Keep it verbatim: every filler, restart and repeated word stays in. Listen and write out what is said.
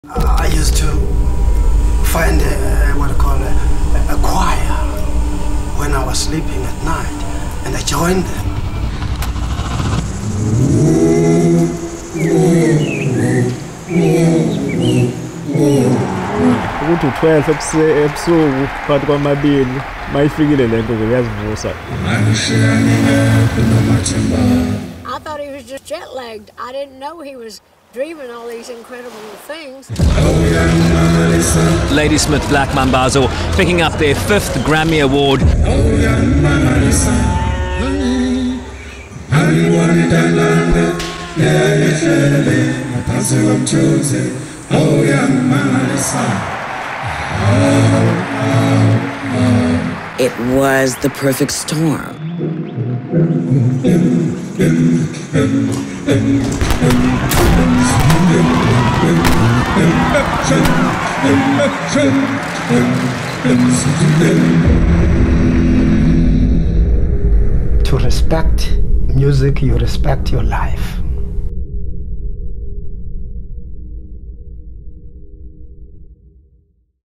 Uh, I used to find a, what I call a, a choir when I was sleeping at night, and I joined them. Ukuthi u-twelve ebusuku phakathi kwamabili mayifikile lento kuyazivusa. I thought he was just jet lagged. I didn't know he was dreaming all these incredible things. Ladysmith Black Mambazo picking up their fifth Grammy Award. It was the perfect storm. To respect music, you respect your life.